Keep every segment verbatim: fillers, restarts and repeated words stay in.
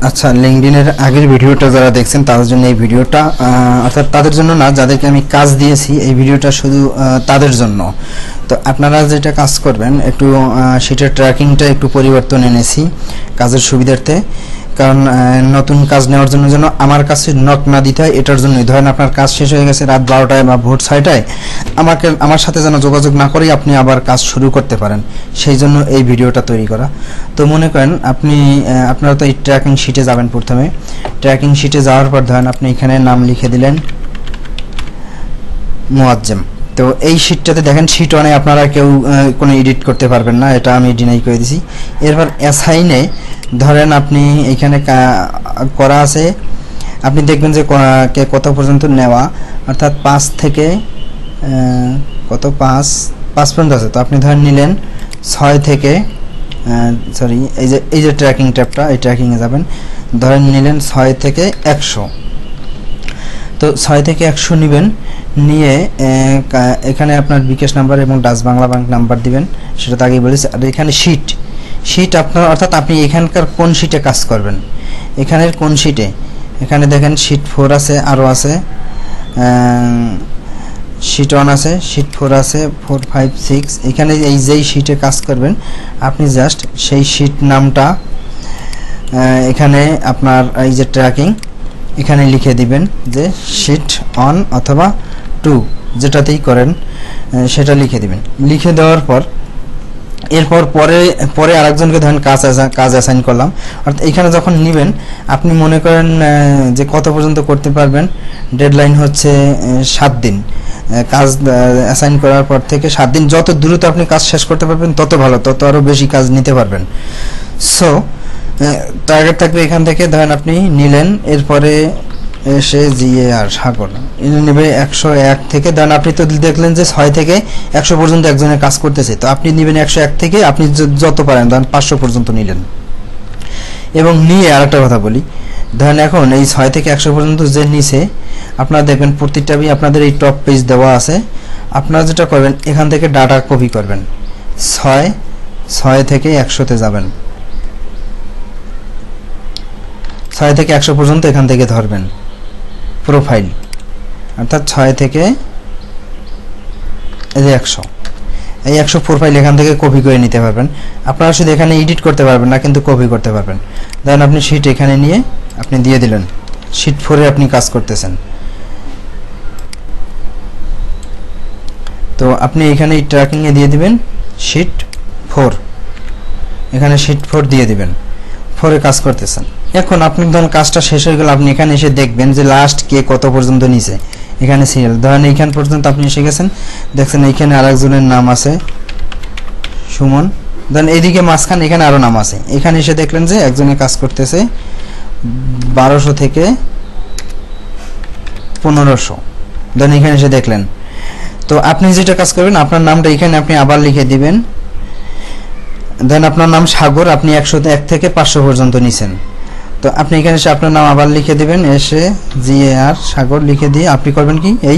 আচ্ছা, লিঙ্কডইনের আগের ভিডিওটা যারা দেখছেন তাদের জন্য এই ভিডিওটা, অর্থাৎ তাদের জন্য না, যাদেরকে আমি কাজ দিয়েছি এই ভিডিওটা শুধু তাদের জন্য। তো আপনারা যেটা কাজ করবেন, একটু সেটার ট্র্যাকিংটা একটু পরিবর্তন এনেছি কাজের সুবিধার্থে। কারণ নতুন কাজ নেওয়ার জন্য যেন আমার কাছে নক না দিতে হয়, এটার জন্যই। ধরেন আপনার কাজ শেষ হয়ে গেছে রাত বারোটায় বা ভোর ছয়টায়, আমাকে আমার সাথে যেন যোগাযোগ না করেই আপনি আবার কাজ শুরু করতে পারেন, সেই জন্য এই ভিডিওটা তৈরি করা। তো মনে করেন আপনি আপনারা তো এই ট্র্যাকিং শিটে যাবেন। প্রথমে ট্র্যাকিং শিটে যাওয়ার পর ধরেন আপনি এখানে নাম লিখে দিলেন মুয়াজ্জেম। তো এই শিটটাতে দেখেন শিট ওয়ানে আপনারা কেউ কোনো এডিট করতে পারবেন না, এটা আমি ডিনাই করে দিছি। এরপর অ্যাসাইনে ধরেন আপনি এইখানে করা আছে, আপনি দেখবেন যে কে কত পর্যন্ত নেওয়া, অর্থাৎ পাঁচ থেকে কত পাঁচ পাঁচ পর্যন্ত আছে। তো আপনি ধরেন নিলেন ছয় থেকে সরি এই যে এই যে ট্র্যাকিং ট্যাবটা, এই ট্র্যাকিংয়ে যাবেন, ধরেন নিলেন ছয় থেকে একশো। তো ছয় থেকে একশো নেবেন, নিয়ে এখানে আপনার বিকাশ নাম্বার এবং ডাচ বাংলা ব্যাংক নাম্বার দিবেন, সেটা তো আগেই বলেছি। আর এখানে শিট শিট আপনার, অর্থাৎ আপনি এখানকার কোন শিটে কাজ করবেন, এখানের কোন শিটে, এখানে দেখেন শিট ফোর আছে, আরও আছে শিট ওয়ান আছে, শিট ফোর আছে, ফোর ফাইভ সিক্স। এখানে এই যেই শিটে কাজ করবেন আপনি জাস্ট সেই শিট নামটা এখানে আপনার এই যে ট্র্যাকিং এখানে লিখে দিবেন যে শিট অন অথবা টু, যেটাতেই করেন সেটা লিখে দিবেন। লিখে দেওয়ার পর এরপর পরে পরে আরেকজনকে ধরেন কাজ কাজ অ্যাসাইন করলাম। অর্থাৎ এখানে যখন নেবেন আপনি মনে করেন যে কত পর্যন্ত করতে পারবেন, ডেডলাইন হচ্ছে সাত দিন। কাজ অ্যাসাইন করার পর থেকে সাত দিন, যত দ্রুত আপনি কাজ শেষ করতে পারবেন তত ভালো, তত আরও বেশি কাজ নিতে পারবেন। সো টার্গেট থাকবে এখান থেকে ধরেন আপনি নিলেন, এরপরে এসে জিএ আর সাগর নেবে একশো এক থেকে। ধরেন আপনি তো দেখলেন যে ছয় থেকে একশো পর্যন্ত একজনের কাজ করতেছে, তো আপনি নেবেন একশো এক থেকে আপনি যত পারেন ধরেন পাঁচশো পর্যন্ত নিলেন। এবং নিয়ে আরেকটা কথা বলি, ধরেন এখন এই ছয় থেকে একশো পর্যন্ত যে নিচে আপনারা দেখবেন প্রতিটাই আপনাদের এই টপ পেজ দেওয়া আছে। আপনারা যেটা করবেন এখান থেকে ডাটা কপি করবেন, ছয় ছয় থেকে একশোতে যাবেন, ছয় থেকে একশো পর্যন্ত এখান থেকে ধরবেন প্রোফাইল, অর্থাৎ ছয় থেকে এই যে একশো, এই একশো প্রোফাইল এখান থেকে কপি করে নিতে পারবেন। আপনারা শুধু এখানে এডিট করতে পারবেন না, কিন্তু কপি করতে পারবেন। ধরেন আপনি শিট এখানে নিয়ে আপনি দিয়ে দিলেন, শিট ফোরে আপনি কাজ করতেছেন, তো আপনি এখানে এই ট্র্যাকিংয়ে দিয়ে দিবেন শিট ফোর, এখানে শিট ফোর দিয়ে দিবেন, ফোরে কাজ করতেছেন। এখন আপনি ধরেন কাজটা শেষ হয়ে গেল, আপনি এখানে এসে দেখবেন যে লাস্ট কে কত পর্যন্ত নিছে, এখানে সিরিয়াল ধরেন এইখান পর্যন্ত আপনি এসে গেছেন, দেখছেন এইখানে আরেকজনের নাম আছে সুমন, ধরেন এইদিকে মাঝখানে এখানে আরও নাম আছে। এখানে এসে দেখলেন যে একজনে কাজ করতেছে বারোশো থেকে পনেরোশো, ধরেন এখানে এসে দেখলেন। তো আপনি যেটা কাজ করবেন আপনার নামটা এখানে আপনি আবার লিখে দিবেন, দেন আপনার নাম সাগর, আপনি একশো এক থেকে পাঁচশো পর্যন্ত নিছেন। তো আপনি এখানে এসে আপনার নাম আবার লিখে দিবেন, এসে জিএ আর সাগর লিখে দিয়ে আপনি করবেন কি এই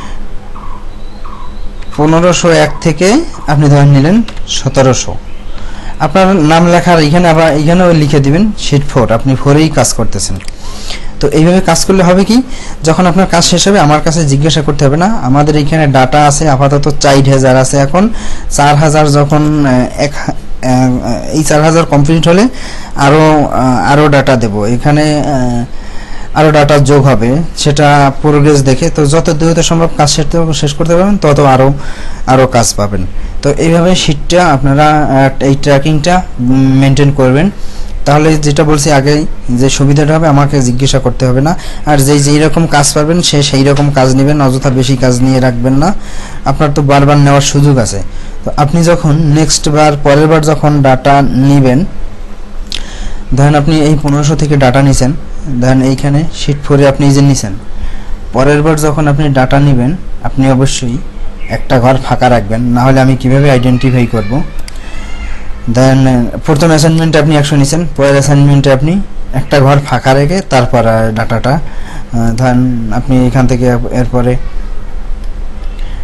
পনেরোশো এক থেকে আপনি ধরে নিলেন সতেরোশো, আপনার নাম লেখার এখানে আবার এখানেও লিখে দিবেন শিট ফোর, আপনি ফোরেই কাজ করতেছেন। তো এইভাবে কাজ করলে হবে কি, যখন আপনার কাজ শেষ হবে আমার কাছে জিজ্ঞাসা করতে হবে না। আমাদের এখানে ডাটা আছে আপাতত চার হাজার আছে, এখন চার হাজার যখন এক এই চার হাজার কমপ্লিট হলে আরও আরও ডাটা দেব, এখানে আরও ডাটা যোগ হবে, সেটা প্রোগ্রেস দেখে। তো যত দ্রুত সম্ভব কাজ শেষ করতে পারবেন তত আরও আরও কাজ পাবেন। তো এইভাবে শিটটা আপনারা এই ট্র্যাকিংটা মেনটেন করবেন, তাহলে যেটা বলছি আগে যে সুবিধাটা হবে আমাকে জিজ্ঞাসা করতে হবে না। আর যেই যেই রকম কাজ পাবেন সে সেই রকম কাজ নেবেন, অযথা বেশি কাজ নিয়ে রাখবেন না, আপনার তো বারবার নেওয়ার সুযোগ আছে। তো আপনি যখন নেক্সট বার পরের বার যখন ডাটা নেবেন, ধরেন আপনি এই পনেরোশো থেকে ডাটা নিছেন, ধরেন এইখানে শিট ফোরে আপনি যে নিছেন, পরের বার যখন আপনি ডাটা নেবেন আপনি অবশ্যই একটা ঘর ফাঁকা রাখবেন, না হলে আমি কিভাবে আইডেন্টিফাই করব। দেন প্রথম অ্যাসাইনমেন্টে আপনি একশো নিছেন, পরের অ্যাসাইনমেন্টে আপনি একটা ঘর ফাঁকা রেখে তারপর ডাটাটা ধরেন আপনি এখান থেকে এরপরে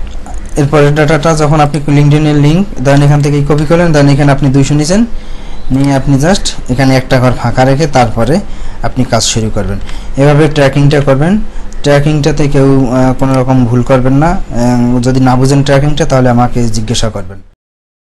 এরপরে ডাটাটা যখন আপনি লিঙ্কডইনের লিঙ্ক ধরেন এখান থেকে কপি করলেন, দেন এখানে আপনি দুইশো নিছেন, নিয়ে আপনি জাস্ট এখানে একটা ঘর ফাঁকা রেখে তারপরে আপনি কাজ শুরু করবেন। এভাবে ট্র্যাকিংটা করবেন। ট্র্যাকিংটাতে কেউ কোনো রকম ভুল করবেন না। যদি না বুঝেন ট্র্যাকিংটা তাহলে আমাকে জিজ্ঞাসা করবেন।